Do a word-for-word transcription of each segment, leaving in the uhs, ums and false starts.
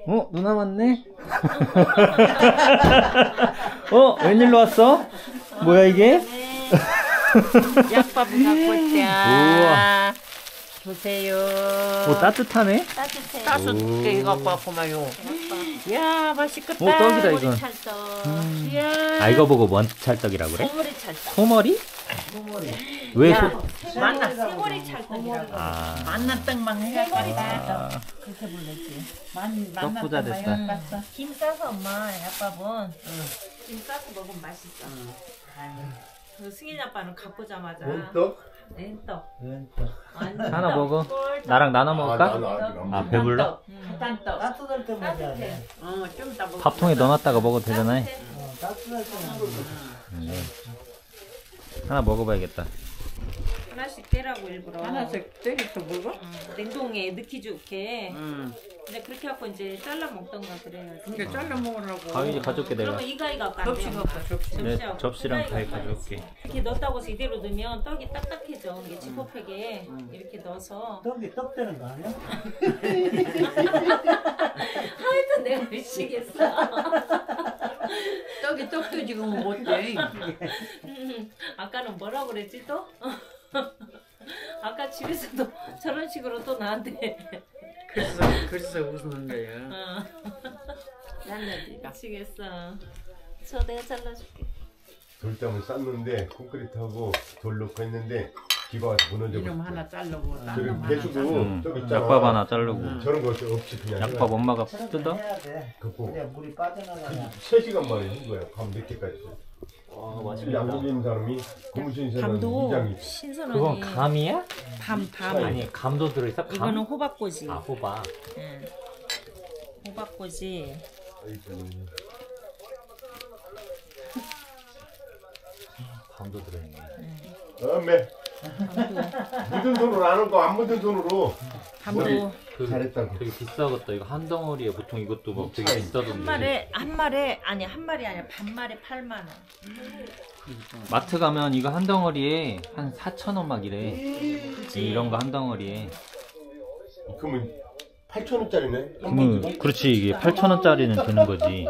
어? 누나 왔네? 어? 웬일로 왔어? 뭐야 이게? 약밥을 갖고 있자. 우와. 보세요. 오, 따뜻하네? 따뜻해. 따뜻하게 갖고 왔구만요. 이야, 맛있겠다. 오, 떡이다 이건. 찰떡. 음. 이야. 아, 이거 보고 뭔 찰떡이라고 그래? 소머리 찰떡. 소머리? 왜 야, 소... 만나. 세머리 찰떡이라고. 아. 만난 떡만 해갖고. 아. 그렇게 불렀지. 만, 떡 부자 됐다. 김 싸서 엄마, 약밥은. 응. 김 싸서 먹으면 맛있어. 응. 그 승인 아빠는 갖고 자마자. 뭔떡? 렌떡. 하나 먹어. 나랑 나눠 먹을까? 아, 나는 아직 안 아, 배불러? 딴떡. 따뜻할 때 먹어야 돼. 어, 좀 이따 먹어. 밥통에 넣어놨다가 먹어도 되잖아. 어, 따뜻할 때 먹어야 돼. 네. 하나 먹어봐야겠다. 하나씩 떼라고 일부러. 하나씩 때려서 먹어? 응, 냉동에 넣기 좋게. 응. 근데 그렇게 갖고 이제 잘라 먹던가 그래야지. 그러니까 잘라 먹으라고. 가위 가져올게 내가. 그러면 이가이가 갖고 안 접시가 돼. 없다, 접시. 네, 접시하고 접시랑 이가이가 가위 갖고 가져올게. 와야지. 이렇게 넣었다고 해서 이대로 넣으면 떡이 딱딱해져. 이게 지퍼팩에 이렇게 넣어서. 떡이 떡 되는 거 아니야? 하여튼 내가 미치겠어. 떡이 떡도 지금 못 돼. 음, 아까는 뭐라고 그랬지 또? 아까 집에서도 저런 식으로 또 나한테 그래서 그래서 웃는 거야. 어. 짠나지가. 미치겠어. 저 내가 잘라줄게. 돌담을 쌌는데 콘크리트하고 돌 넣고 했는데 비가 와서 무너져 이놈 버렸어. 하나 자르고 저기 딴놈 하나 개수고 자르고. 음, 저기 있잖아. 약밥 하나 자르고. 응. 저런 거 없이 그냥 약밥 엄마가 저렇게 뜯어? 해야 돼. 긋고 그래야 물이 빠져나가냐. 세 시간 만에 한 거야. 밤 늦게까지. 와, 양국인 사람이 고무신세는 밤도 이장이 신선하게. 그건 감이야? 밤 밤. 아니, 감도 들어있어? 감? 이거는 호박꼬지. 아, 호박. 응. 호박꼬지. 아이고. 감도 들어있네. 어메 묻은 손으로 안 하고 안 묻은 손으로 밤도 그, 잘했다고. 되게 비싸겠다. 이거 한 덩어리에 보통 이것도 막 되게 차이. 비싸던데. 한 마리 한 마리 아니 한 마리 아니야 반 마리 팔만 원. 마트 가면 이거 한 덩어리에 한 사천 원 막 이래. 이런 거 한 덩어리에. 그러면 팔천 원짜리네. 그러면 그렇지, 이게 팔천 원짜리는 드는 거지.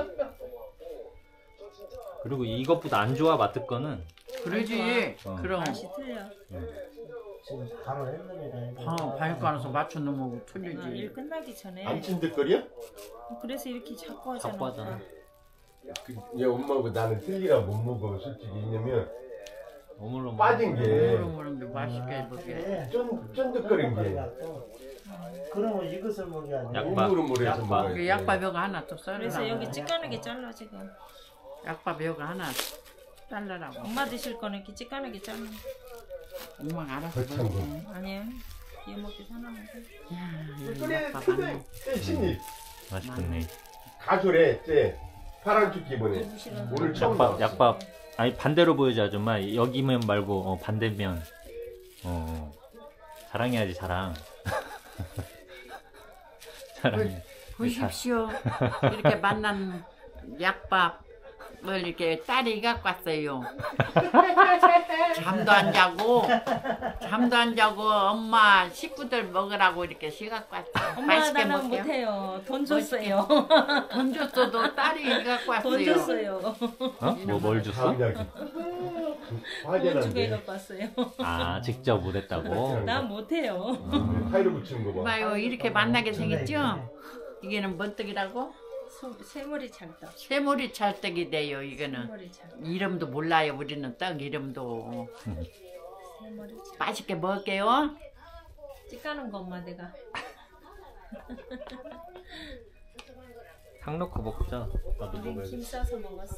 그리고 이것보다 안 좋아, 마트 거는. 그러지. 어. 그럼 맛이 틀려. 지금 바로 했는데. 방 방역 안에서 맞춰 놓으면 아, 틀리지. 일 끝나기 전에. 안 찐득거려? 그래서 이렇게 자꾸 하잖아. 자꾸 하잖아. 그, 얘 엄마하고 나는 틀리라 못 먹어 솔직히. 왜냐면 어물어물. 빠진 게 모르는 게 맛있게 먹게. 그래. 쫀, 쫀득거린 게 그러면 이것을 먹어야 돼. 약밥. 우물우물해서 약밥. 먹어야 그 돼. 약밥 여가 하나 또 썰으라고. 그래서 여기 찌까나게 잘라 지금. 약밥 여가 하나 잘라라고. 엄마 드실 거는 이렇게 찌까나게 잘라. 엄마가 알아서 거창 거. 먹지. 아니야. 얘 먹기 편한 거지. 야, 이 그래 약밥 그래 안 쟤 신입 맛있겠네. 가수래 쟤 파란 축 기본에 오늘 처음 약밥, 나왔어. 약밥. 아니, 반대로 보여줘, 아줌마. 여기면 말고, 어, 반대면. 어. 자랑해야지, 자랑. 자랑해. 보십시오. 이렇게 만난 약밥을 이렇게 딸이 갖고 왔어요. 잠도 안 자고, 잠도 안 자고 엄마 식구들 먹으라고 이렇게 시 갖고 왔어요. 엄마 맛있게 나랑 먹게요. 못해요. 돈 줬어요. 돈 줬어도 딸이 갖고 왔어요. 돈 줬어요. 어? 뭐, 뭘 줬어? 다음 이야기. 돈 주고 화제난데 갖고 왔어요. 아, 직접 못했다고? 난 못해요. 타이로 붙이는 거 봐. 봐요, 이렇게 만나게 생겼죠? 이게는 뭔 떡이라고? 소- 새머리 찰떡. 새머리 찰떡이 돼요, 이거는. 새머리 찰떡. 이름도 몰라요, 우리는 떡 이름도. 새머리 찰떡. 맛있게 먹을게요. 찌까는 거 엄마 내가. 상 넣고 먹자. 나도 우린 김 먹어야지. 싸서 먹었어.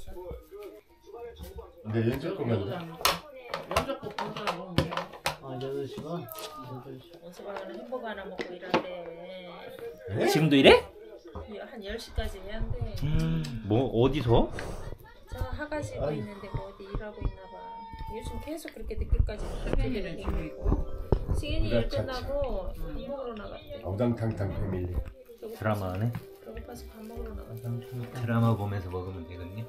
근데 연습 거면 연속도 보더라고. 아, 여덟 시간? 여덟 시. 원수방은 햄버거 하나 먹고 일한대. 지금도 이래? 한 열 시까지 일한대. 음, 뭐, 어디서? 저 하가지고 있는데 뭐 어디 일하고 있나 봐. 요즘 계속 그렇게 늦게까지 승현이는 집에 있고. 승현이 일 그래, 끝나고 밥 먹으러 나갔대. 엉당탕탕 패밀리. 드라마 하네? 배고파서 밥 먹으러 나갔대. 드라마 보면서 먹으면 되겠네.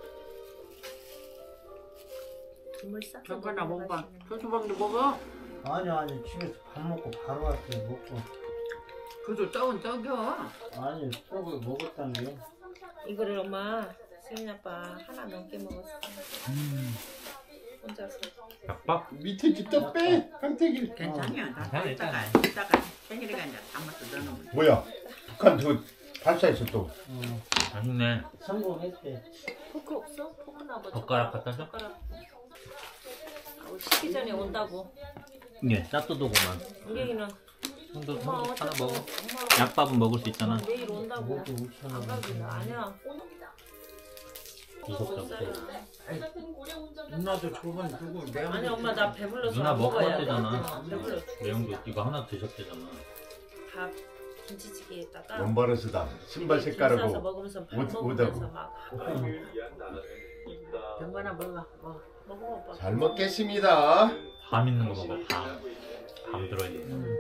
김을 싸서 잠깐만 먹으러 먹어봐. 가시는 조수방도 먹어. 아니, 아니, 집에서 밥 먹고 바로 왔어요. 먹고. 그래도 떡은 떡이요. 아니 떡을 먹었다는 게 이거를 엄마 승인 아빠 하나 넘게 먹었어. 음. 혼자서. 닭밥? 밑에 집도 빼 강태기. 괜찮아요. 다 괜찮아, 이따가 괜찮아. 이따가 생일이가 이제 담아서 넣어놓으면 돼. 뭐야? 북한 저 발사했어 또. 어, 맛있네. 성공했대. 포크 없어? 포크나 뭐 젓가락 갖다 줘? 젓가락. 아, 식기 전에 온다고. 예, 짭도도구만. 은경이는 형도 엄마 형 하나 어차피 먹어. 엄마 약밥은 먹을 수 있잖아. 내일 온다고. 이것도 오천 안 원. 가기는 아니야. 무섭다, 못 살아. 누나도 저번 누구 내가 아니 엄마 나 배불러서 누나 안 먹고 먹어야 왔대잖아. 돼. 어, 배불러. 매형도 이거 하나 드셨대잖아. 밥 김치찌개에다가 원바르스다. 신발 김 싸서 색깔하고 먹으면서 밥 옷- 먹으면서 옷하고. 막 병건아 먹어. 먹어. 먹어 오빠. 잘 먹겠습니다. 밤 있는 거 먹어, 밤. 밤 들어있는 음.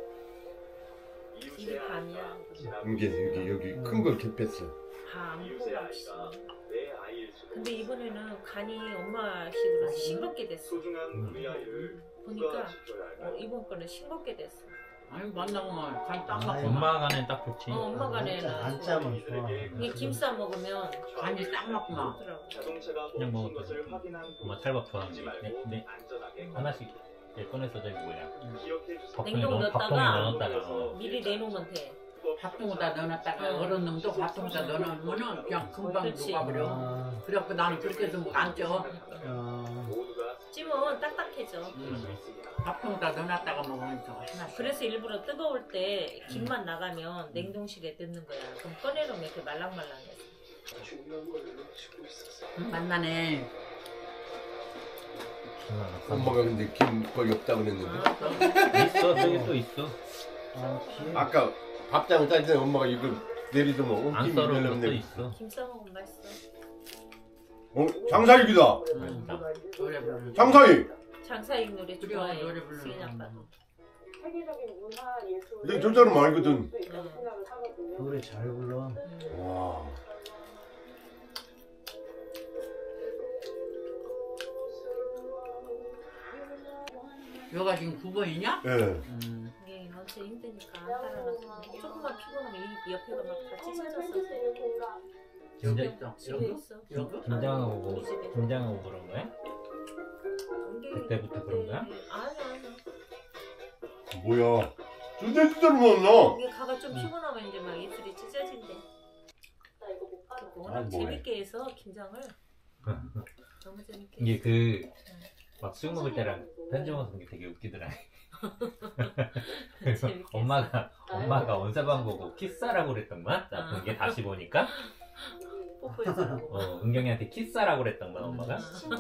이게 반이야. 이게 여기 여기 큰 걸 캡했어. 밥 먹고 없이. 근데 이번에는 간이 엄마식으로 싱겁게 됐어. 보니까 어, 이번 거는 싱겁게 됐어. 아니 만나면 간딱 아이, 맞고 엄마 간엔 딱 좋지. 어, 엄마 간에는 안 짜면 좋아. 이게 김 싸 먹으면 간이 딱 맞구나. 좋더라고. 그냥 먹어도 돼. 엄마 찰밥 좋아하는데. 네, 네. 하나씩 이렇게 꺼내서 저기 뭐냐. 밥통에 냉동 넣, 밥통에 넣었다가 넣었다가. 어. 미리 내놓으면 돼. 밥통에다 넣어놨다가 얼은 놈도 밥통에다 넣어놓으면 그냥 금방 그렇지. 녹아버려. 아, 그래갖고 나는 그렇게 해서 안 쪄. 아, 찜은 딱딱해져. 음. 밥통에다 넣어놨다가 먹으면 더 하나씩. 그래서 일부러 뜨거울 때 김만 나가면 냉동실에 넣는 거야. 그럼 꺼내놓으면 이렇게 말랑말랑해. 음, 만나네. 엄마가 근데 김 거의 없다고 그랬는데. 있어, 저기 또 있어. 아, 기회. 아까 밥장을 따질 때 엄마가 이거 내리도 먹어. 안 김 썰은 별로 것도 없네. 있어. 김 싸먹으면 맛있어. 어 장사익이다. 음. 노래 부르는. 장사익. 장사익 노래 그래, 좋아해. 노래 부르는 수인 거. 아빠도. 근데 저 사람 알거든. 노래 잘 불러. 음. 와. 여가 지금 구 번이냐? 예. 음. 이게 너무 힘드니까 따라가서 조금만 피곤하면 이 옆에가 막 다 찢어졌어. 여기 진짜 있어. 집에 여기? 있어. 여기? 김장하고 뭐, 우리 집에. 김장하고 그런 거야? 은경이 그때부터 그런 거야? 아니 아니. 뭐야. 주제주제로 먹나? 이게 가가 좀 피곤하면 이제 막 입술이 찢어진대. 그거 워낙 아, 뭐해. 재밌게 해서 김장을 너무 재밌게. 이게 그, 막 술 먹을 때랑 편지 먹는 게 되게 웃기더라. 그래서 재밌게 엄마가, 엄마가 원사방 보고 키스하라고 그랬던 거야? 나 아. 그게 다시 보니까, 뽀뽀해서. 어, 은경이한테 키스하라고 그랬던 거야, 엄마가.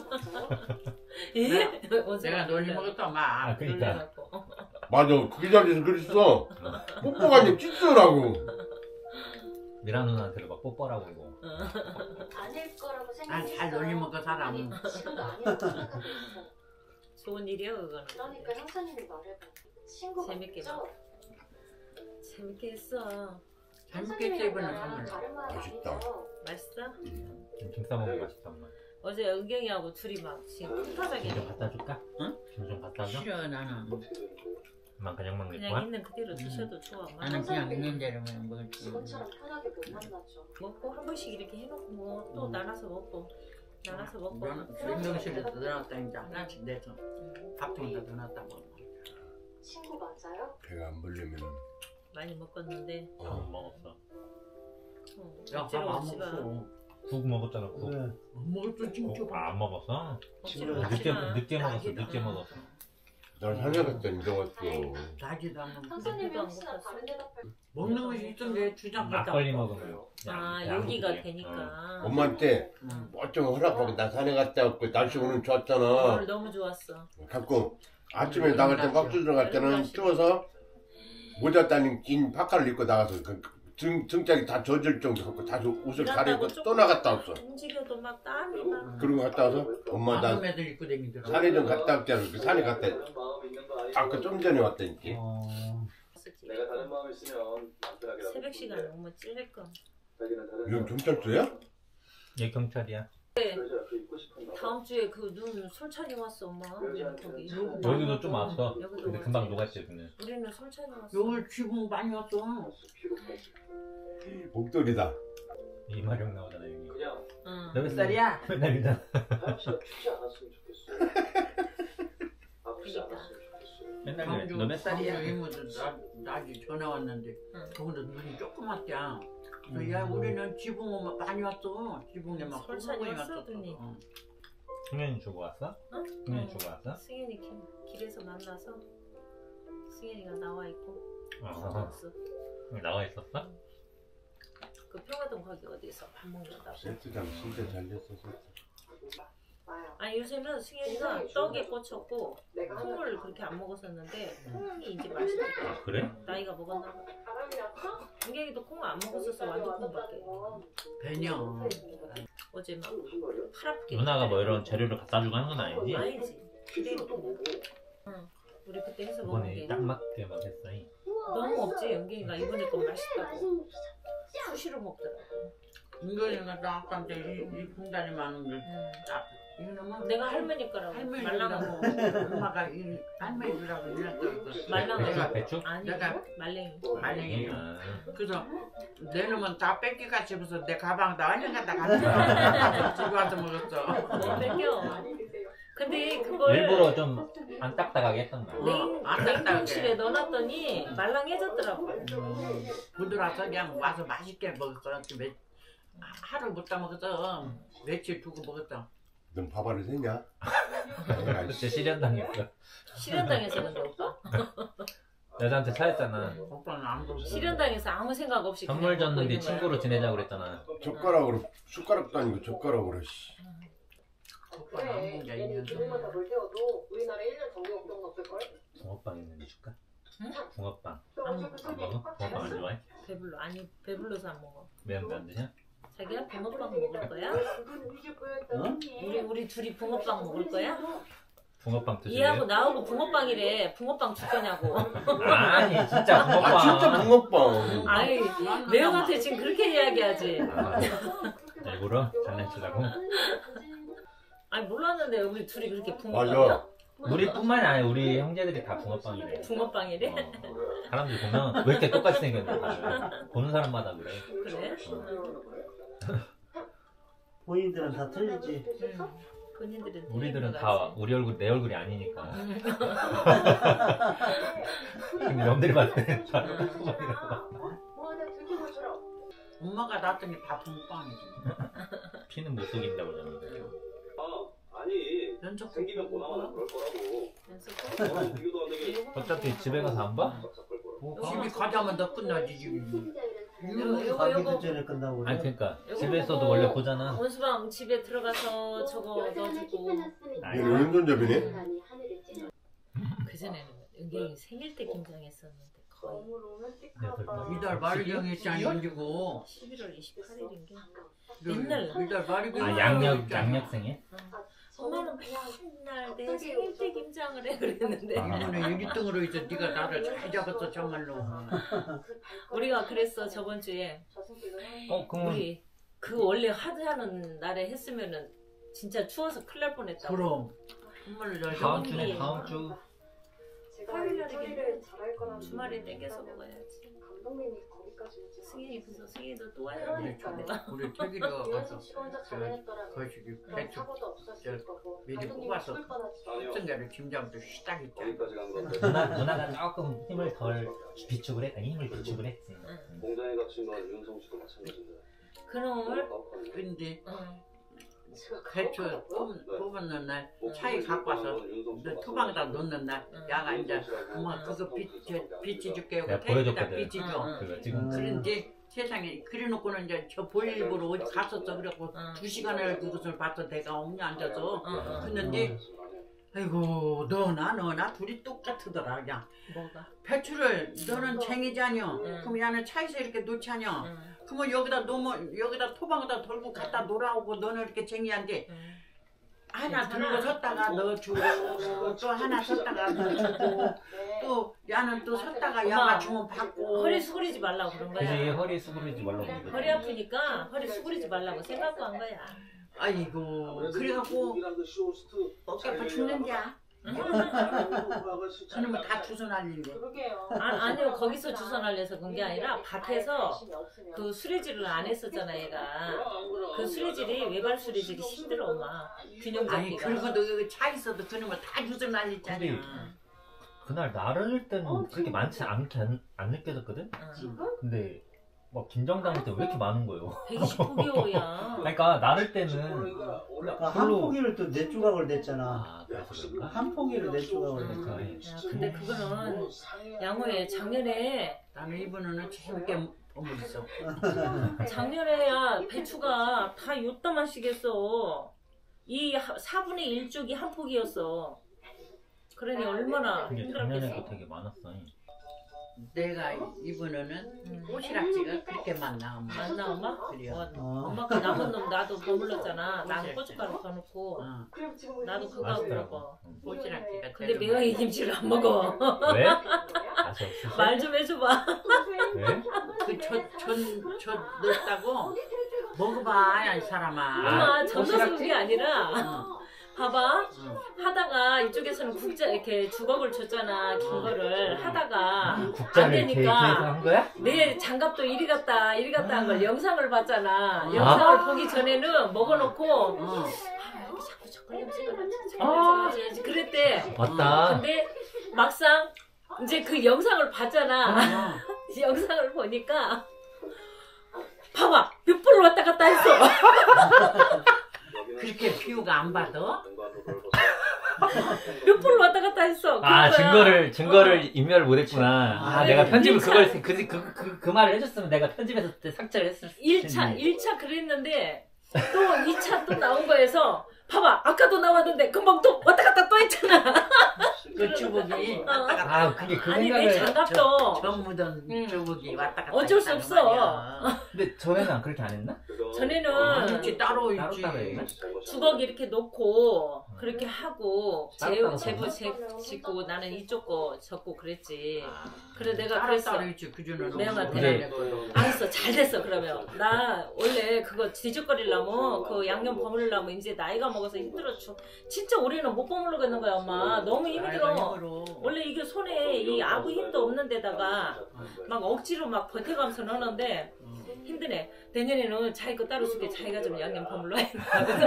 예? 내가 놀리 먹었다 막. 아, 그니까. 놀래갖고. 맞아. 그 자리에서 그랬어. 뽀뽀가 아니라 찢으라고. 미라 누나한테도 막 뽀뽀라고 이거. 아닐 거라고 난 생각했어요. 잘 놀리 먹어 사람. 지금도 아니라고 생각하고 있어. 좋은 일이야 그거는. 그러니까 형사님이 말해봐. 친구가 재밌게 있죠? 봐. 재밌게 했어. 재밌게 했어 이번에 선물. 다른 말 맛있다. 아니죠? 맛있어? 김 싸먹으면 맛있다, 엄마. 어제 은경이하고 둘이 막 지금 풋하자게 김 좀 갖다 줄까? 응? 김 좀 갖다 줘? 싫어 나는. 엄마 그냥 먹는 그냥 거야? 있는 그대로 드셔도 좋아. 엄마. 나는 그냥 있는 대로만 먹을지. 직원처럼 편하게 못 만나죠. 먹고 한 번씩 이렇게 해놓고 뭐 또 음. 나눠서 먹고 나눠서 먹고. 냉동실에 넣어놨다 이제 하나씩 내서 음, 밥통에다 넣어놨다 먹어. 친구 맞아요? 배가 안 불리면은. 많이 먹었는데. 밥 먹었어. 어, 야밥 억지로 안 오지 마. 먹었어. 국 먹었잖아, 국. 왜? 안 먹었어 진짜. 어, 안 먹었어? 억지로 늦게- 오지 늦게, 마. 늦게 먹었어, 딱이다. 늦게 먹었어. 난 살려갔더니 먹었어. 나지도 안 먹어. 형사님이 그래도 안 혹시나 먹었어? 다른 대답할 먹는 것이 있던데 주장 갖다. 막걸리 먹으면. 아 양- 여기가 양국이야. 되니까. 엄마한테 응. 어쩌면 허락하고 나 산에 갔다 왔고 날씨 오늘 좋았잖아. 오늘 너무 좋았어. 갖고 아침에 나갈 때 박수 들어갈 때는 추워서 모자 따는 긴 파카를 입고 나가서 그 등, 등짝이 다 젖을 정도 갖고 다시 옷을 갈아입고 또 나갔다 왔어. 움직여도 막 땀이 막. 그러고 갔다 와서 엄마 나 아줌 애들 입고 다니더라. 산에 좀 갔다 왔잖아. 그 산에 갔다 아까 좀 전에 왔다니까. 어, 쓰지. 내가 다른 마음을 쓰면 남편에게 새벽 시간에 오면 찔릴 거. 이건 경찰서야? 얘 경찰이야. 다음 주에 그 눈 솔찬이 왔어 엄마. 우리는 거기. 여기도 좀 왔어. 여기도 근데 왔지. 금방 녹았지 여기는. 우리는 솔찬이 왔어. 여기 지붕 많이 왔어. 목도리다. 이마령 나오잖아 여기. 응. 너 몇 살이야? 맨날 이러잖아. 맨날 그래. 너 몇 살이야? 이모들 나 나지 전화 왔는데 응. 거기도 눈이 조그맣대야. 그래서 야 우리는 지붕 많이 왔어. 지붕에 막 설산이 꿀꿀이 왔어, 왔었어. 눈이. 어. 승현이 주고 왔어? 응? 승현이 주고 왔어? 승현이 길, 길에서 만나서 승현이가 나와 있고 어. 없어. 나와 있었어? 그 평화동 거기 어디서 밥 먹는다고. 세트장 진짜 잘 됐어. 아니 요새는 승현이가 떡에 꽂혔고 콩을 그렇게 안 먹었었는데 콩이 이제 맛있겠다. 아, 그래? 나이가 먹었나 봐. 은경이도 콩 안 먹었었어. 완두콩밖에. 배녀. 어제 막 팔 아프게. 누나가 뭐 이런 재료를 갖다 주고 하는 건 아니지? 아니지. 그대로 그냥. 응. 우리 그때 해서 먹은 이번에 게 딱 맞게 막 했어. 이. 너무 없지. 은경이가 이번에 거 맛있다고 수시로 먹더라고. 은근이가 나한테 이, 이 분단이 많은데 응. 딱 이놈은 내가 할머니 거라고. 말랑한 할머니라고 거. 엄마가 이 할머니라고 이랬어. 말랑한 배추? 거. 배추? 아니 내가- 말랭이. 말랭이. 아, 그래서 내 놈은 다 뺏기가 집어서 내 가방에다 완전 갖다 갖다 집에 와서 먹었어. 너 뺏겨. 근데 그걸 일부러 좀 안 딱딱하게 했던 거야. 냉, 안 딱딱하게. 냉동실에 넣어놨더니 말랑해졌더라고. 부드러워서 그냥 와서 맛있게 먹었어. 매, 하루 못다 먹었어. 며칠 두고 먹었어. 넌 밥알을 새냐? 그때 실현당했어. 실현당해서 근데 오빠? 여자한테 차였잖아. 오빠는 안 먹었어. 실현당해서 아무 생각 없이 선물 그냥 먹고 줬는데 있는 거야. 친구로 지내자고 그랬잖아. 젓가락으로 숟가락도 아니고 젓가락으로. 씨. 오빠는 안 먹은 게 그래, 아니야. 기름마다 물 태워도 우리나라 일 년 전기 걱정은 없을걸? 붕어빵 있는데 줄까? 응? 붕어빵. 안 먹어. 안 먹어? 붕어빵 안 좋아해? 배불러. 아니 배불러서 안 먹어. 매운 거 안 드냐? 자기야 붕어빵 먹을 거야? 어? 우리 우리 둘이 붕어빵 먹을 거야? 붕어빵 드실래? 얘하고 나하고 붕어빵이래. 붕어빵 줄 거냐고. 아니 진짜 붕어빵. 아 진짜 붕어빵. 아이 매형한테 지금 그렇게 이야기하지. 아, 일부러 장난치려고? 아니 몰랐는데 우리 둘이 그렇게 맞아. 붕어빵이야? 우리뿐만이 아니라 우리 형제들이 다 붕어빵이래. 붕어빵이래? 어. 사람들이 보면 왜 이렇게 똑같이 생겼냐 다들. 보는 사람마다 그래. 그래? 본인들은 다 틀리지. 응. 본인들은 우리들은 틀린 다 거 같지. 우리 얼굴 내 얼굴이 아니니까. 근데 남들이 봤을 때는 다 붕어빵이라고. 뭐 내가 들킨 것처럼. 엄마가 낳았더니 다 붕빵이지. 피는 못 속인다고 그러잖아. 아, 아니 연속 생기면 보나마나 그럴 거라고. 연습? 너는 비교도 안 되게 어차피 집에 가서 안 봐? 싹싹할 거라고. 뭐 집이 가자면 너 끝나지 지금. 요거 요거 가기도 요거 전에 끝나고 그래. 아니 그러니까 요거 집에서도 보고 원래 보잖아. 원수방 집에 들어가서 저거 넣어주고. 아니, 얘는 왼손잡이네. 그전에는 은경이 생일 때 김장했었는데 거의 이달 말이 정했지 아니고 십일월 이십팔일인게 그 옛날 날. 이달 말이 아 양력 양력생에? 엄마는 맨날 내 생일 때 김장을 해 그랬는데 아. 이번에 일 등으로 이제 네가 나를 잘 잡았어 정말로. 우리가 그랬어 저번 주에 어 그럼 우리 그 원래 하드하는 날에 했으면은 진짜 추워서 큰일 날 뻔했다고. 그럼 정말로 잘 다음 잡았어. 주네 다음 주. 화요일 날이겠네. 잘할 거라는 주말에 땡겨서 먹어야지. 감독님이 거기까지 오지 승현이 그래서 승현이도 또 와야 돼. 우리 내가 우리 태길이가 가서 연습 시간 혼자 잘해냈더라면 거시기 그런 배추 사고도 없었을 거고 미리 감독님이 뽑아서 죽을 뻔하지. 아니요. 특성대로 김장도 시딱 있잖아. 거기까지 간 건데. 누나 누나가 조금 힘을 덜 비축을 했 아니 힘을 비축을 했지. 응. 공장에 갇힌 건 윤성 씨도 마찬가지인데. 그놈을 근데 응. 배추 뽑- 뽑는 날 차에 갖고 와서 너 투방에다 놓는 날 야가 이제 엄마 그거 빚 빚지 줄게 하고 내가 태길이다 보여줬거든. 빚지 줘. 그거 지금 그런데 세상에 그래놓고는 이제 저 볼일보러 어디 갔었어. 그래갖고 응. 두 시간을 그것을 봤어. 내가 옥냐 앉아서. 응. 그랬는데 아이고 너나 너나 둘이 똑같더라 그냥. 뭐가? 배추를 너는 쟁이자녀. 응. 그럼 야는 차에서 이렇게 놓자녀. 응. 그러면 여기다 놓으면 여기다 토방에다 돌고 갖다 놓으라고 너는 이렇게 쟁이한데 응. 하나 괜찮아. 들고 섰다가 넣어주고 또 하나 섰다가 넣어주고 또 야는 또 섰다가 엄마, 야가 주면 받고. 허리 수그리지 말라고 그런 그지 거야. 허리 수그리지 말라고. 허리 아프니까 허리 수그리지 말라고 생각고 한 거야. 아이고 그래갖고 어깨가 죽는냐? 그러면 다 주소 날린대. 그러게요. 아, 아니요 거기서 주소 날려서 그런 게 아니라 밭에서 그 수레질을 안 했었잖아 얘가. 그 수레질이 외발 수레질이 힘들어 엄마. 균형 아니 잡기가. 그리고 너 차 있어도 그놈을 다 주소 날렸잖아. 근데 그날 나를 때는 어, 그렇게 많지 않게 안, 안 느껴졌거든? 응. 근데 막 긴장당할 때 왜 이렇게 많은 거예요? 백이십 포기호야. 그러니까 나를 때는 그러니까 한 별로- 포기를 또 네 조각을 냈잖아. 아 그래서 그런가? 한 포기를 네 조각을 냈잖아. 야, 근데 그거는 양호해. 작년에 나는 이번에는 재밌게 버무렸어. 작년에야 배추가 다 요따만씩 했어. 이 사분의 일 쪽이 한 포기였어. 그러니 얼마나 근데 힘들었겠어. 작년에도 되게 많았어. 내가 이번에는 음. 꼬시락지가 그렇게 많나 엄마. 맞나 엄마? 그래요. 어, 어. 엄마 거 남은 놈 나도 버물렀잖아. 난 고춧가루 더 넣고 어, 그럼 지금 우리 나도 그거 맛있더라고. 하고. 응. 꼬시락지가 근데 제일 매형이 김치를 안 먹어. 왜? 맛이 없어서? 말 좀 해줘봐. 왜? 그젓젓젓 넣었다고 먹어봐 이 사람아. 엄마 전 넣어서 꼬시락지? 그게 아니라 응, 봐봐. 응. 하다가 이쪽에서는 국자 이렇게 주걱을 줬잖아. 긴 거를 하다가 안 국자를 이렇게 되니까 한 거야? 내 장갑도 이리 갔다 이리 갔다 한 걸 영상을 봤잖아. 아. 영상을 보기 전에는 먹어놓고 어. 아, 여기 자꾸 젓갈 냄새가 나지. 아. 젓갈 냄새가 나지. 그랬대. 맞다. 근데 막상 이제 그 영상을 봤잖아. 어. 영상을 보니까 봐봐 몇 번을 왔다 갔다 했어. 그렇게 피우가 안 받아? 몇 번을 왔다 갔다 했어. 아 그거야. 증거를 증거를 어. 인멸을 못했구나. 아, 아, 내가 네. 편집을 일 차. 그걸 그, 그, 그, 그 말을 해줬으면 내가 편집해서 그때 삭제를 했을 일 차, 텐데. 일 차 그랬는데 또 이 차 또 나온 거에서 봐봐 아까도 나왔는데 금방 또 왔다 갔다 또 했잖아. 그 주걱이 어. 왔다 갔다. 아 그게 그 아니 내 생각을 장갑도 전 묻은 응. 주걱이 왔다 갔다. 어쩔 수 했다는 없어. 말이야. 근데 전에는 그렇게 안 했나? 전에는 있지 따로 따로 있지. 따로 했나? 주걱 이렇게 놓고 그렇게 하고 제, 따로 제부 따로 제 짓고 나는 이쪽 거 적고 그랬지. 아, 그래 내가 따로 그랬어. 따로 있지 그전에는. 매형한테. 네. 알았어 잘 됐어 그러면 나 원래 그거 뒤적거리려면 그 양념 버무리려면 이제 나이가 먹어서 힘들어 죽 진짜 올해는 못 버무르겠는 거야 엄마 너무 힘들어. 원래 이게 손에 이 아구 힘도 없는 데다가 막 억지로 막 버텨가면서 넣는데 힘드네. 내년에는 자기 거 따로 줄게. 자기가 좀 양념 버물러 해.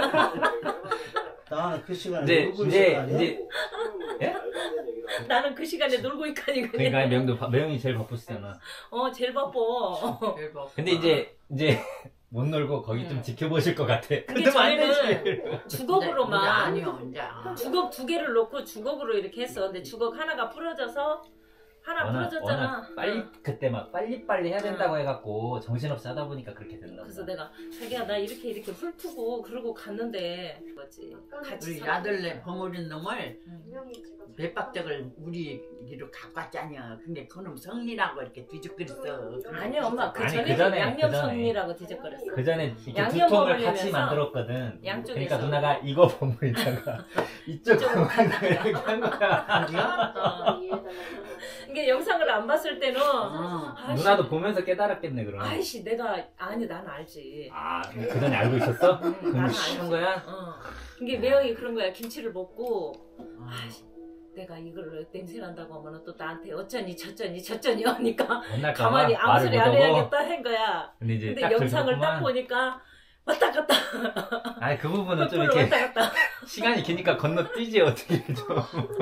나는 그 시간에 이제 놀고 있을 이제 거 아니야? 이제 나는 그 시간에 놀고 있다니 그러니까 명도 바- 매형이 제일 바쁘시잖아. 어 제일 바빠. 근데 이제 이제 못 놀고 거기 좀 응. 지켜보실 것 같아. 그게 그러면 안 되지. 전에는 주걱으로만 아니요 이제. 주걱 두 개를 놓고 주걱으로 이렇게 했어. 근데 주걱 하나가 부러져서 하나 워낙, 부러졌잖아. 워낙 빨리 응. 그때 막 빨리 빨리 해야 된다고 해갖고 정신없이 하다 보니까 그렇게 됐나 그래서 보다. 내가 자기야 나 이렇게 이렇게 훑고 그러고 갔는데 뭐지 같이 우리 사- 아들네 버무린 놈을 응. 분명히 지금 몇 박짝을 우리로 갖고 왔잖여. 근데 그놈 성리라고 이렇게 뒤죽거렸어. 아니 엄마 그 아니, 전에 그 전에, 양념 그 전에. 성리라고 뒤적거렸어. 그 전에 이렇게 두 양념 통을 버무리면서 같이 만들었거든. 양쪽에서. 그러니까 누나가 이거 버무리다가 이쪽 이쪽으로 버무리다가 이렇게 한 거야. 어. 이해해달라고 이게 영상을 안 봤을 때는 어. 아이씨, 누나도 보면서 깨달았겠네 그럼. 아이씨 내가 아니 난 알지. 아, 그 전에 알고 있었어? 응, 그럼 나는 쉬운 알지. 거야? 어. 이게 매형이 그런 거야. 김치를 먹고 어. 아이씨 내가 이걸 냄새 난다고 하면 또 나한테 어쩌니 저쩌니 저쩌니 하니까 혼날까 가만히 봐 아무 말을 소리 안 못하고. 해야겠다 한 거야. 근데 이제 근데 딱 영상을 딱 들었구만. 보니까 왔다 갔다 아니 그 부분은 좀 거꾸로 이렇게 왔다 갔다. 시간이 기니까 건너뛰지 어떻게 좀.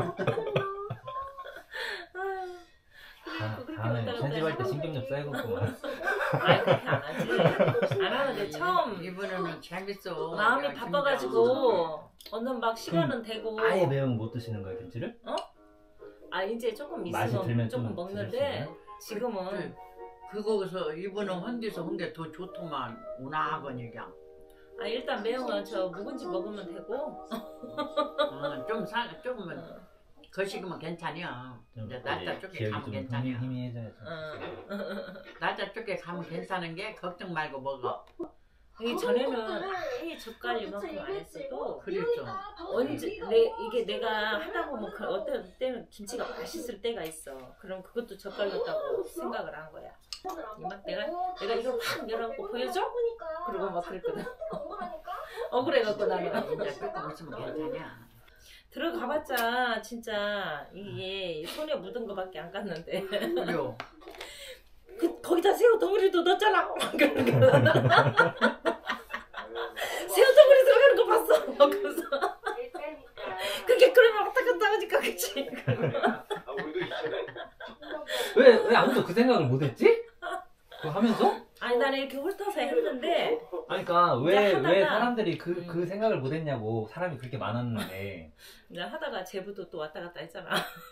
아, 그렇게 다음에 왔다 갔다 편집할 때 해서. 신경 좀 써야겠구만. 아니 그렇게 안 하지. 안 하는데 처음 이번에는 재밌어. 마음이 야, 바빠가지고 얻는 막 시간은 되고 아예 매운 못 드시는 거예요 김치를? 아 이제 조금 맛이 있으면 들면 조금 좀 먹는데 드시나요? 지금은 그거서 이번에 헌데서 한 게 더 좋더만 오나하건 얘기야. 아 일단 매운 저 묵은지 먹으면 되고 어, 좀 사, 조금만 거시기면 괜찮아요. 좀 이제 날짜 이제 쪽에 기억이 가면 좀 괜찮아요. 힘이- 희미해져야죠. 어. 날짜 쪽에 가면 괜찮은 게 걱정 말고 먹어. 이게 전에는 아예 젓갈 이만큼 안 했어도 그랬죠. 언제 내 이게 내가 하다 보면 그 어떤 때는 김치가 맛있을 때가 있어. 그럼 그것도 젓갈 넣었다고 생각을 한 거야. 이막 내가 내가 이걸 확 열어갖고 보여줘? 그러고 막 그랬거든. 억울해갖고 나는. 이제 조금 있으면 괜찮아. 들어가봤자 진짜 이게 손에 묻은 거밖에 안 갔는데. 그래요. 그 거기다 새우 덩어리도 넣었잖아. 새우 덩어리 들어가는 거 봤어. 그래서 그게 그러면 왔다 갔다 하니까 그치. 아, 우리도 이참에 왜, 왜 아무도 그 생각을 못했지? 그거 하면서? 아니 나는 이렇게 훑어서 했는데 아니 그니까 왜, 하다가, 왜 사람들이 그, 음. 그 생각을 못했냐고. 사람이 그렇게 많았는데. 내가 하다가 제부도 또 왔다 갔다 했잖아.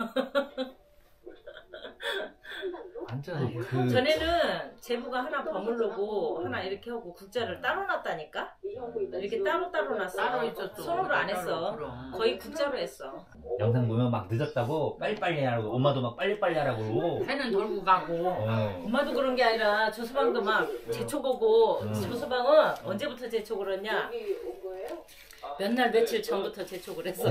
완전 그 전에는 제부가 하나 버무르고 하나 이렇게 하고 국자를 따로 놨다니까? 이렇게 따로 따로 놨어. 따로 있었어. 손으로 안 했어. 그럼. 거의 국자로 했어. 영상 보면 막 늦었다고 빨리빨리 하라고. 엄마도 막 빨리빨리 하라고 그러고. 해는 돌고 가고. 어. 엄마도 그런 게 아니라 조수방도 막 제초 보고 음. 조수방은 언제부터 제초를 했냐? 몇 날 며칠 전부터 제초를 했어.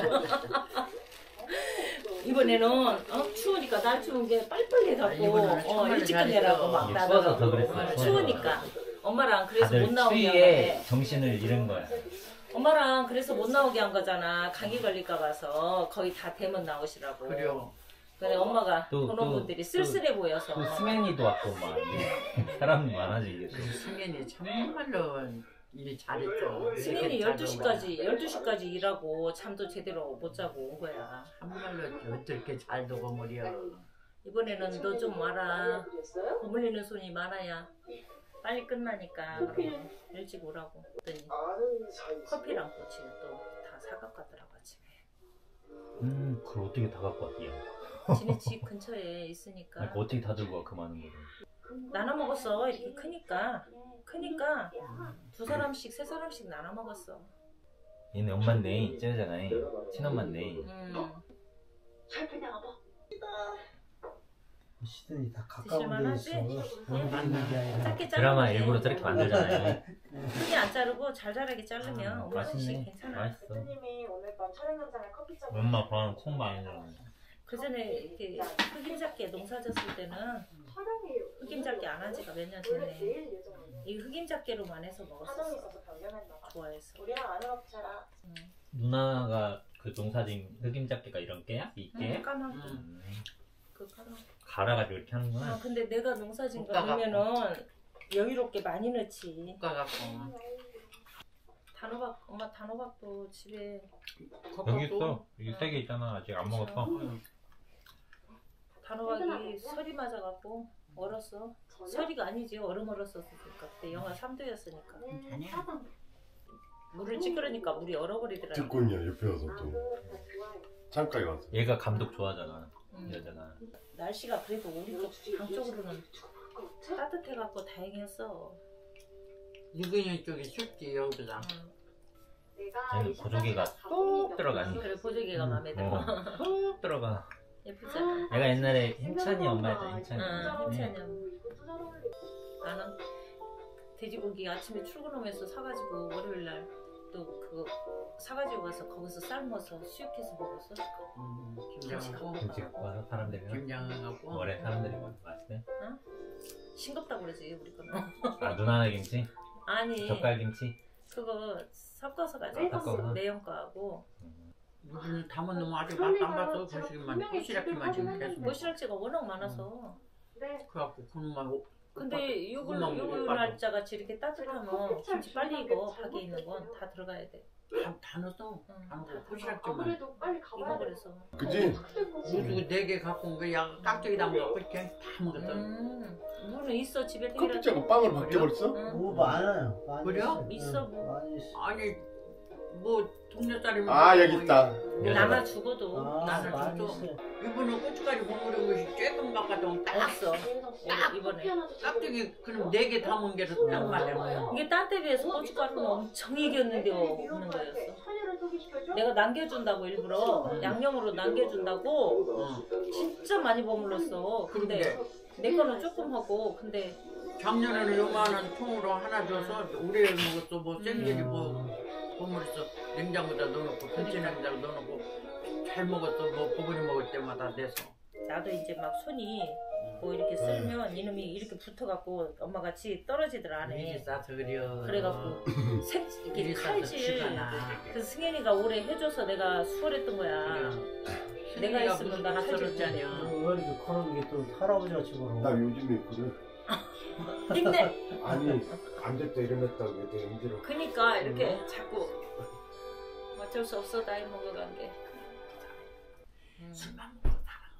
이번에는 어? 추우니까 날 추운 게 빨리빨리 해갖고 이번에는 어, 정말 일찍 잘했어. 끝내라고 막 이게 나도 추워서 더 그랬어. 어, 추워서. 추우니까 엄마랑 그래서 못 다들 나오게 한 추위에 건데 정신을 잃은 거야. 엄마랑 그래서 못 나오게 한 거잖아. 감기 걸릴까 봐서 거의 다 되면 나오시라고. 그래요. 그래 엄마가 또, 보는 또, 분들이 또, 쓸쓸해 보여서 또 승현이도 왔고 막 이게 사람이 많아지 이게 또. 승현이 정말로 일 잘했죠. 승현이 이렇게 열두 시까지 열두 시까지 일하고 잠도 제대로 못 자고 온 거야. 정말로 어떻게 잘 두고 머리야. 이번에는 너 좀 와라. 버물리는 손이 많아야 빨리 끝나니까 그러고 일찍 오라고 했더니 커피랑 꼬치를 또 다 사갖고 가더라고 아침에. 음, 그걸 어떻게 다 갖고 왔디야? 지네 집 근처에 있으니까 그러니까 어떻게 다 들고 와 그 많은 거를. 나눠 먹었어. 이렇게 크니까 크니까 두 사람씩 세 사람씩 나눠 먹었어. 얘네 엄마인데 쩌잖아. 친엄마인데. 음. 시들이 다 가까운 데 있어. 드실만하지? 여기 있는 게 아니라. 짧게 드라마 자르면 일부러 돼. 저렇게 만들잖아요. 크게 안 자르고 잘잘하게 자르면 음, 엄마 혹시 맛있네. 괜찮아. 맛있어. 대표님이 오늘 밤 촬영 현장에 커피 점 엄마 좋아하는 콩 많이 들어. 그 전에 이렇게 흑임 잡게 농사 졌을 때는 촬영이 흑임 잡게 안 한 지가 몇 년 원래 됐네. 내일 예정이에요. 이 흑임 잡게로만 해서 사정이 먹었었어. 있어서 변경했나 봐. 좋아해서. 우리랑 아는 업체라 응. 누나가 그 농사진 흑임 잡기가 이런 깨야? 이 깨? 응, 까만 거. 음, 그 까만. 갈아가지고 이렇게 하는구나. 아 근데 내가 농사진 거 볶아갖고. 아니면은 여유롭게 많이 넣지. 볶아갖고. 단호박 엄마 단호박도 집에 여기 있어. 여기 세 개 있잖아. 아직 안 먹었어. 단호박이 설이 맞아갖고 얼었어. 설이가 아니지 얼음 얼었었으니까 그때 영하 삼 도였으니까 괜찮아. 물을 찌그러니까 물이 얼어버리더라고. 듣고 있냐 옆에 와서 또 창가에 와서. 얘가 감독 좋아하잖아. 음. 이 여자가. 날씨가 그래도 우리 쪽 방 쪽으로는 따뜻해갖고 다행이었어. 유근이 쪽이 춥지 여기보다. 응. 쟤는 보조개가 쏙 들어가니. 그래 보조개가 음, 마음에 들어. 어, 쏙 들어가. 예쁘잖아. 내가 옛날에 힘찬이 엄마였잖아. 힘찬이. 응, 네. 괜찮아. 나는 돼지고기 아침에 출근하면서 사가지고 월요일 날 또 그거 사가지고 가서 거기서 삶아서 수육해서 먹었어. 음, 김치하고. 김장하고. 김치 갖고 와서 사람들이 김장하고. 월에 사람들이 뭐 맛있대? 싱겁다고 그러지 우리 거는. 아 누나네 김치? 아니 젓갈 김치? 그거 섞어서 가지고 섞어서? 매운 거하고 우리는 담은 놈 아직 맛도 안 봤어. 보시기만 꼬시락기만 지금 계속 먹어. 보시락지가 워낙 많아서. 네. 그래갖고 그놈만 오- 근데 요걸 그것만 요 먹어도 날짜 같이 이렇게 따뜻하면 김치 빨리 익어. 밖에 있는 건 다 들어가야 돼. 다, 다 넣었어. 응, 다 넣고 다 꼬시락기만. 아무래도 빨리 가봐야 익어 돼. 버려서. 그지? 우주 네개 갖고 온 거야. 깍두기 담가고 이렇게 다 먹었어. 음, 물은 있어 집에 커피차고 빵으로 바뀌어버렸어? 응. 뭐 많아요. 많이 그래요? 있어, 뭐. 많이 있어. 아니 뭐 동네 사람이 아 여기 있다. 남아 죽어도 아, 나는 많이 좀- 있어요. 이분은 고춧가루 버무리고 조금 바꿔도 딱 없어. 딱 이번에. 깍두기 그럼 네 개 담은 게로 딱 맞아. 이게 딴 때 비해서 고춧가루는 엄청 이겼는데 없는 거였어. 내가 남겨준다고 일부러 양념으로 남겨준다고 어. 진짜 많이 버물렀어. 근데 그런데 내 거는 조금 하고 근데 작년에는 요만한 통으로 하나 줘서 오래 먹었어. 뭐 생길이 뭐 버무렸어. 냉장고에다 넣어놓고 김치 냉장고에 넣어놓고 잘 먹었어. 뭐 버무리 먹을 때마다 내서. 나도 이제 막 손이 뭐 이렇게 쓸면 이놈이 이렇게 붙어갖고 엄마 같이 떨어지들 안 일이 해. 싸서 그래요. 그래갖고 생 이게 일이 싸서 칼질. 티가 나. 그래서 승현이가 오래 해줘서 내가 수월했던 거야. 내가 했으면 나 칼질 하설었잖여. 왜 이렇게 그런 게 또 할아버지 같이 걸어? 나 요즘에 그래. 힘내. 아니 앉았다 일어났다 왜 되게 힘들어. 그니까 이렇게 자꾸 어쩔 수 없어 나이 먹어간 게. 음. 술만 먹고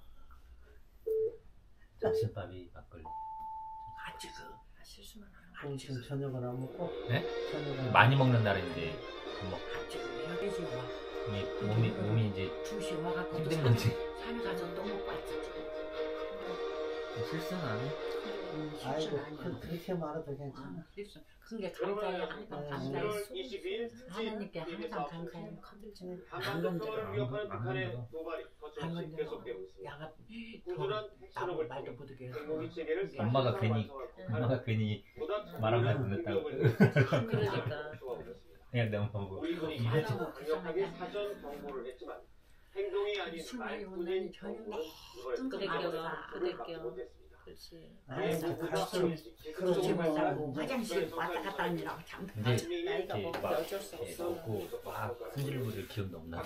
점심밥이 막걸리. 아직 그 아, 실수만 하는 거. 그럼 지금 저녁은 안 먹고? 네? 저녁은 많이 먹는 날은 이제 밥 먹고 아직 여기지 와. 몸이 몸이 몸이 이제 주시 와갖고 힘든 건지 산에 가서 똥 먹고 왔지. 실수는 안 해. 아이고 그, 그렇게 말해도 괜찮아. 그게 감사해. 항상 네. 감사해. 이십일 하나님께 항상 감사해. 한반도 석선을 위협하는 북한의 안 도발이 안 거쳐서 계속되고 있습니다. 야가 꾸준한 나고 핵실험을 말도 통해 못하게 핵무기 체계를 엄마가 괜히 엄마가 괜히 말하면 듣는다고. 그러니까. 그냥 너무 보고 우리군이 맞아. 가장 강력하게 사전 경고를 했지만 행동이 아닌 말뿐인 경고는 그대껴 그대껴. 그렇지. 아이고 갈수 그렇지 그렇지 말고 말고 화장실 왔다 갔다 하느라고 참. 근데 나이가 이렇게 먹는 게 막 어쩔 수 이렇게 없어. 먹고 막 승질부릴 기억도 없나?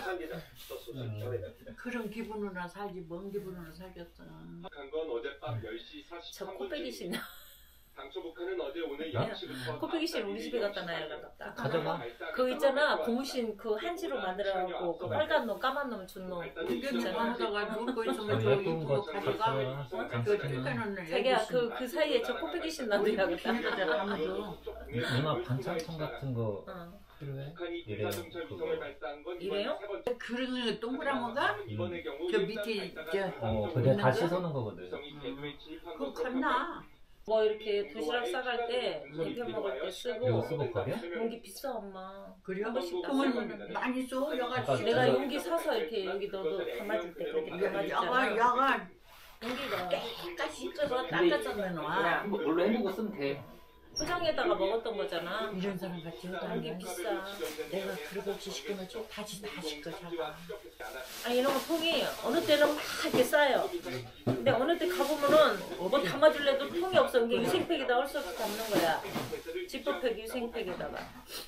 그런 기분으로 살지 뭔 기분으로 살겠어. 건 어젯밤 열 시 저 사십삼 코빼기 분 신나. 당초 북한은 어제 오늘 야? 영 시부터 코빼기 신 우리 집에 갖다 놔야 되겠다. 가져가. 그 있잖아 고무신 그 한지로 만들어갖고 그 빨간 놈 까만 놈 준 놈. 이게 누가 하다가 누구 있으면 어, 저 예쁜 이쁜 거 거 가져가. 가져가. 그 찌개는 자기야 그 그 사이에 저 코빼기 신 놔둬야겠다. 누나 반찬통 같은 거 어. 필요해? 북한이 이래요. 비사정찰 그거. 위성을 발사한 건 이래요? 이번 세 번째. 그런 거 동그라미가 이번의 경우 저 일단 밑에 발사가 저- 가장 어, 적은 그게 다 있는 씻어놓은 거거든. 위성이 궤도에 진입한 그거 것으로 컸나? 뭐 이렇게 도시락 싸갈 때 대표 먹을 때 이거 쓰고 쓰고 버려? 용기 비싸 엄마. 그래요? 한 번씩 다 그러면 쓰거든. 많이 써? 야가 아까 내가 그래서- 용기 사서 이렇게 여기 너도 담아줄 때 그렇게 담아주잖아. 야가 야가 용기가 깨끗이 씻어서 닦아서 놔. 물로 헹구고 쓰면 돼. 포장에다가 먹었던 거잖아. 이런 사람 같이 용기 하는 게 비싸. 내가 그러고 지시켜놓지 다시 다 씻고 자가. 아 이런 거 통이 어느 때는 막 이렇게 쌓여. 근데 어느 때 가보면은 뭐 담아줄래도 통이 없어. 이게 유생팩에다 할 수 없이 담는 거야. 지퍼팩 유생팩에다가.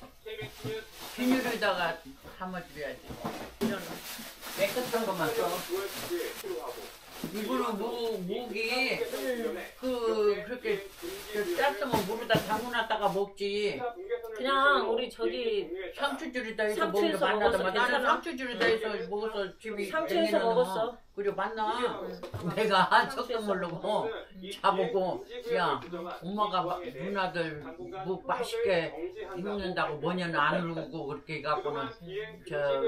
비닐에다가 담아줘야지. 이런 깨끗한 것만 써. 이거는 무, 무기 그 그렇게 저 짰으면 물에다 담궈놨다가 먹지. 그냥 우리 저기 상추줄에다 해서 상추에서 먹는 거 만나다 먹어서 나는 괜찮아. 상추줄에다 해서 먹어서 집이 상추에서 애기는 먹었어. 그리고 만나 내가 척도 모르고 자보고 야 엄마가 마- 누나들 뭐 맛있게 먹는다고 뭐냐는 안 울고 그렇게 해갖고는 저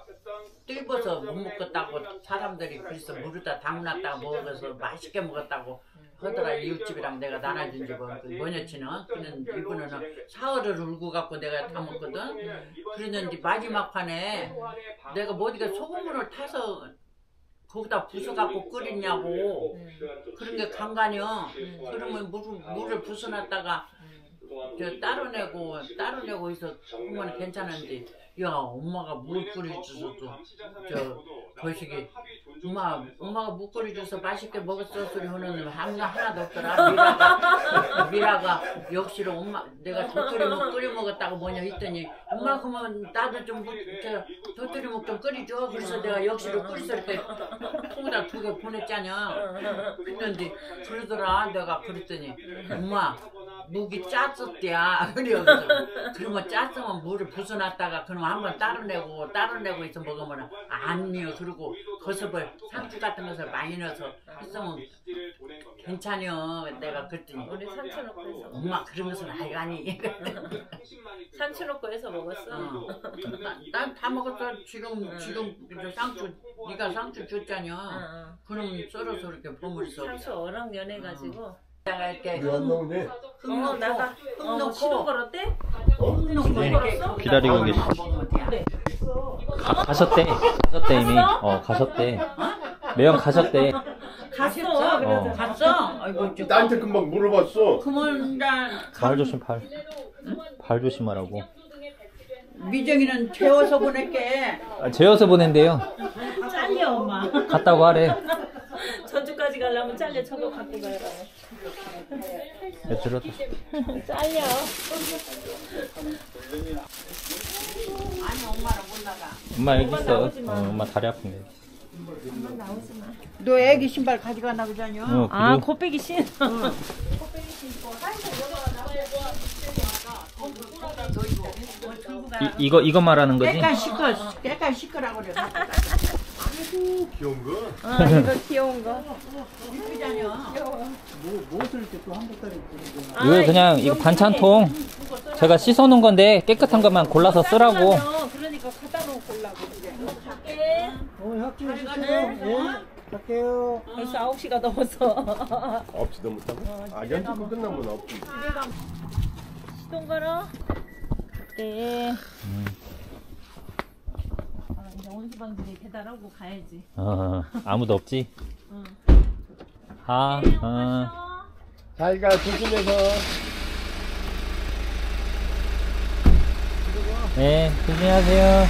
뜰버서 못 먹겠다고 사람들이 그래서 물에다 담놨다가 먹어서 맛있게 먹었다고 하더라. 이웃집이랑 내가 나눠준 집은 그 뭐냐치는 그는 이분은 사흘을 울고 갖고 내가 다 먹거든. 그랬는데 마지막 판에 내가 뭐 어디가 소금물을 타서 거기다 부숴갖고 끓였냐고. 그런 게 간간이요. 그러면 물을, 물을 부숴놨다가 저 따로내고 따로내고 해서 그러면 괜찮은데 야 엄마가 물 끓여줘서 저 거시기 엄마 엄마가 물 끓여줘서 맛있게 먹었어 소리 하는 놈 하나 하나도 없더라. 미라가 미라가 역시로 엄마 내가 도토리묵 끓여 먹었다고 뭐냐 했더니 엄마 그러면 나도 좀저 도토리묵 좀 끓여줘. 그래서 내가 역시로 끓여서 이렇게 통에다 두 개 보냈잖아. 그랬는데 그러더라. 내가 그랬더니 엄마 묵이 짰었대야. 그래요. 그러면 짰으면 물을 부숴놨다가 그럼 한번 따로내고 따로내고 해서 먹으면 아니요. 그리고 거스벌 상추 같은 것을 많이 넣어서 했으면 괜찮여. 내가 그랬더니 우리 상추 넣고 해서 엄마 그런 것은 알가니. 상추 넣고 해서 먹었어. 난 다 먹었어. 지금 지금 저 상추 네가 상추 줬잖여. 응, 그럼 썰어서 이렇게 버무려서 응. 상추 워낙 연해가지고. 내가 이렇게 왜안 나오네? 흙 어 넣고 나가. 흙 어 넣고 시동 걸었대? 흙 넣고 네. 이렇게 기다리고 계시- 먹으면 돼. 그래. 가, 가셨대. 가셨대 이미. 어 가셨대. 매형 가셨대. 갔어. 그래서 갔어? 아이고 저 나한테 금방 물어봤어. 그러면 난 발 조심 발. 발 조심하라고. 미정이는 재워서 보낼게. 아, 재워서 보낸대요. 잘려 엄마. 갔다고 하래. 전주까지 가려면 잘려 저거 갖고 가라고. 야, 들었다. 잘려. 아니 엄마는 못 나가. 엄마 여기 있어. 나오지 마. 어, 엄마 다리 아픈데. 너 애기 신발 가져가나 보자뇨? 어, 아, 그리고 코빼기 신. 이, 이거 이거 말하는 거지? 깨끗 시커, 깨끗 시커라고 그래. 귀여운 거? 어, 이거 귀여운 거. 이쁘자뇨. 뭐, 무엇을 이렇게 또 한국 딸이 부르고. 아, 이거 그냥 이거 반찬통. 제가 씻어 놓은 건데 깨끗한 것만 골라서 쓰라고. 그러니까 갖다 놓고 골라고. 갈게. 어, 혁지 오셨어요? 예. 갈게요. 벌써 아홉 시가 넘었어. 없지 넘었다고? 아 연습 끝나면 없지. 시동 걸어. 네. 음. 아, 이제 온수방들이 배달하고 가야지. 어, 아무도 없지? 응. 아, 네, 어. 오셨어? 자기가 조심해서. 네, 조심하세요.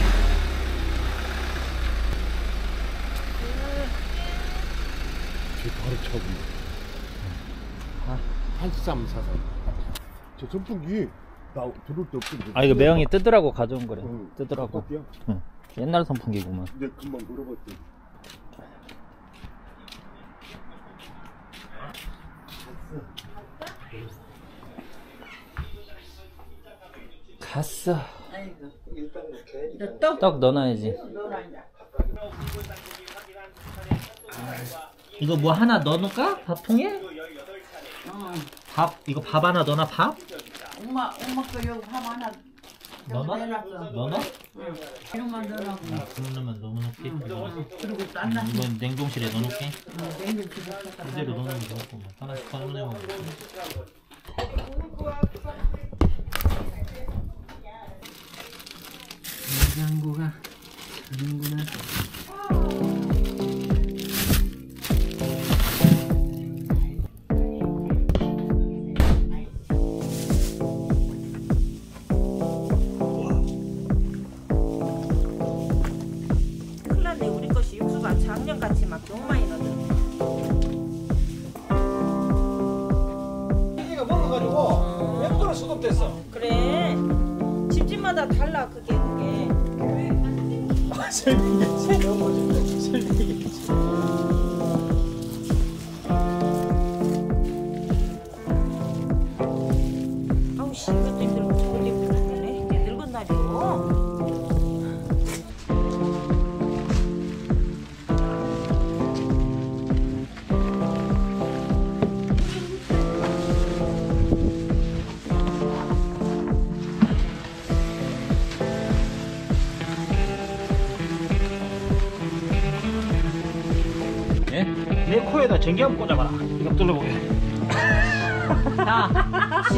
바로 저기. 팔삼사삼. 저 선풍기 나 들어올 때 없거든. 아, 이거 매형이 뜯으라고 가져온 거래. 응. 뜯으라고. 바꿨대요? 응. 옛날 선풍기구만. 근데 금방 물어봤대. 갔어. 아이고. 일단 너 또? 떡 넣어놔야지. 너라 이제. 이거 뭐 하나 넣어놓을까? 밥통에? 어. 밥, 이거 밥 하나 넣어놔, 밥? 엄마, 엄마 거 여기 밥 하나 넣어놔? 내놨어. 넣어놔? 응. 이런만 넣어놓고. 그러면 넣어놓을게. 그리고 딴 나. 이건 냉동실에 넣어놓을게. 냉동실에 갖다 이대로 놔. 넣어놓으면 되고 하나씩 꺼내 먹으면 돼. 냉장고가 되는구나. 큰일 났네. 우리 것이 육수가 작년같이 막 너무 많이 넣어져. 이가 먹어가지고 몇 번을 수급됐어. 그래. 집집마다 달라 그게 그게. 설명했지. 설명했지. 아우 씨 이것도 힘들고 저것도 힘들네. 이제 늙은 날이요. 예? 내 코에다 전기 한번 꽂아봐라. 이거 뚫어보게. 자, 씨.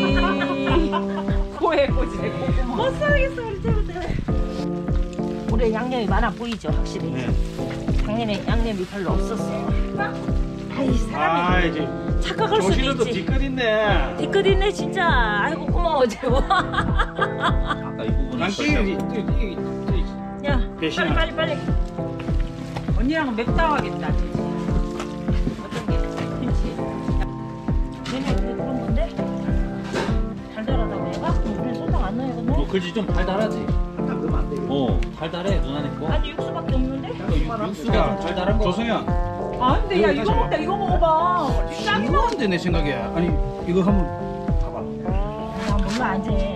코에 꽂이네. 못 살겠어 우리 때문에. 올해 양념이 많아 보이죠 확실히. 네. 작년에 양념이 별로 없었어. 아이 사람이 아 이제 착각할 수도 조실로도 있지. 뒤끝 있네. 뒤끝 있네 진짜. 아이고 고마워 재호. 아까 이 부분은 난끼리 야 배신아. 빨리 빨리 빨리. 언니랑은 맵다하겠다. 어떤 게? 그렇지. 얘네 근데 그런 건데? 달달하다고 얘가? 우리 설탕 안 넣어야겠네? 어, 그지 좀 달달하지? 어, 달달해 누나네 거. 아니 육수밖에 없는데? 육수가 좀 달달한 거. 조성현. 아 근데 야 이거 먹다 이거 먹어봐. 싱거운데 내 생각에. 아니 이거 한번 봐봐. 아 몰라 이제